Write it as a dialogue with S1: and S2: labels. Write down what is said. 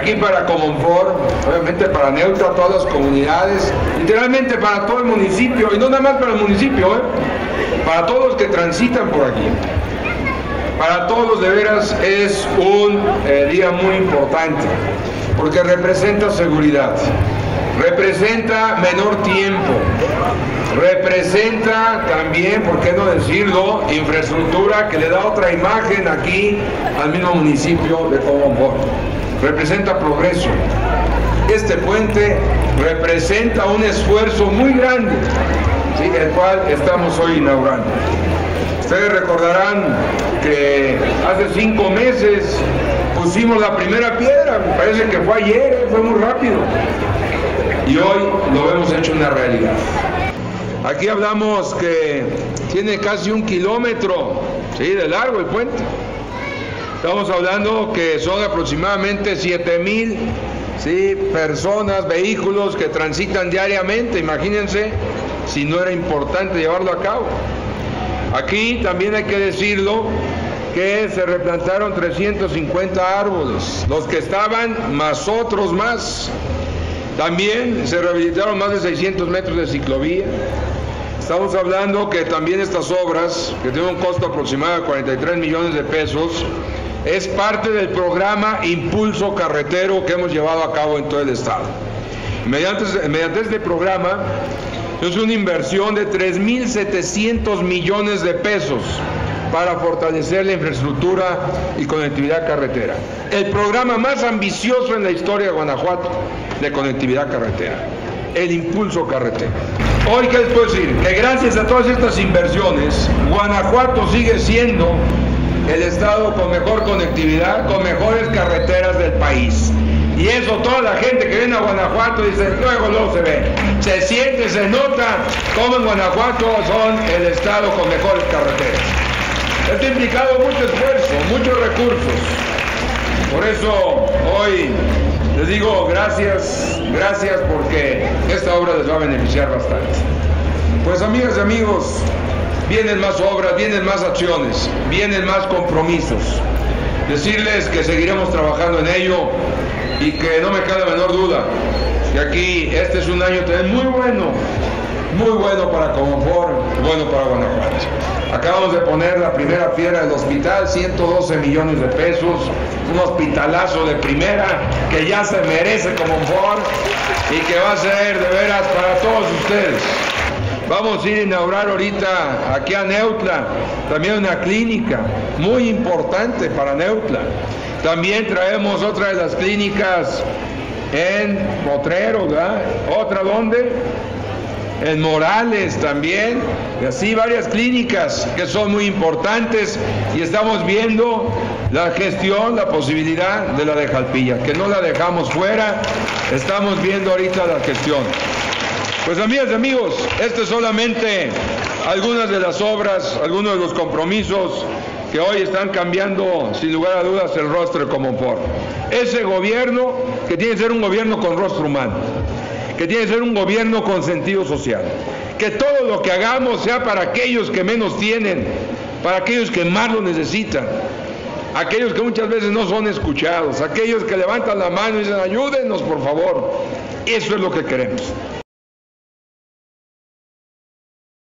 S1: aquí para Comonfort, obviamente para Neutla, todas las comunidades, literalmente para todo el municipio, y no nada más para el municipio, para todos los que transitan por aquí. Para todos de veras es un día muy importante, porque representa seguridad, representa menor tiempo, representa también, ¿por qué no decirlo?, infraestructura que le da otra imagen aquí al mismo municipio de Comonfort. Representa progreso. Este puente representa un esfuerzo muy grande, ¿sí?, el cual estamos hoy inaugurando. Ustedes recordarán que hace 5 meses pusimos la primera piedra, me parece que fue ayer, fue muy rápido, y hoy lo hemos hecho una realidad. Aquí hablamos que tiene casi 1 kilómetro, ¿sí?, de largo el puente. Estamos hablando que son aproximadamente 7,000, ¿sí?, personas, vehículos que transitan diariamente. Imagínense si no era importante llevarlo a cabo. Aquí también hay que decirlo que se replantaron 350 árboles, los que estaban más otros más. También se rehabilitaron más de 600 metros de ciclovía. Estamos hablando que también estas obras, que tienen un costo aproximado de 43 millones de pesos, es parte del programa Impulso Carretero que hemos llevado a cabo en todo el estado. Mediante este programa es una inversión de 3.700 millones de pesos para fortalecer la infraestructura y conectividad carretera. El programa más ambicioso en la historia de Guanajuato de conectividad carretera, el Impulso Carretero. Hoy, ¿qué les puedo decir? Que gracias a todas estas inversiones, Guanajuato sigue siendo el estado con mejor conectividad, con mejores carreteras del país. Y eso toda la gente que viene a Guanajuato dice, luego se ve, se siente, se nota cómo en Guanajuato son el estado con mejores carreteras. Esto ha implicado mucho esfuerzo, muchos recursos. Por eso hoy les digo gracias porque esta obra les va a beneficiar bastante. Pues amigas y amigos, vienen más obras, vienen más acciones, vienen más compromisos. Decirles que seguiremos trabajando en ello y que no me cabe la menor duda que aquí este es un año también muy bueno para Comonfort, bueno para Guanajuato. Acabamos de poner la primera piedra del hospital, 112 millones de pesos, un hospitalazo de primera que ya se merece Comonfort y que va a ser de veras para todos ustedes. Vamos a ir a inaugurar ahorita aquí a Neutla también una clínica muy importante para Neutla. También traemos otra de las clínicas en Potrero, ¿verdad? ¿Otra dónde? En Morales también, y así varias clínicas que son muy importantes, y estamos viendo la gestión, la posibilidad de la de Jalpilla, que no la dejamos fuera, estamos viendo ahorita la gestión. Pues amigas y amigos, este es solamente algunas de las obras, algunos de los compromisos que hoy están cambiando sin lugar a dudas el rostro de Comonfort. Ese gobierno que tiene que ser un gobierno con rostro humano, que tiene que ser un gobierno con sentido social, que todo lo que hagamos sea para aquellos que menos tienen, para aquellos que más lo necesitan, aquellos que muchas veces no son escuchados, aquellos que levantan la mano y dicen ayúdenos por favor. Eso es lo que queremos.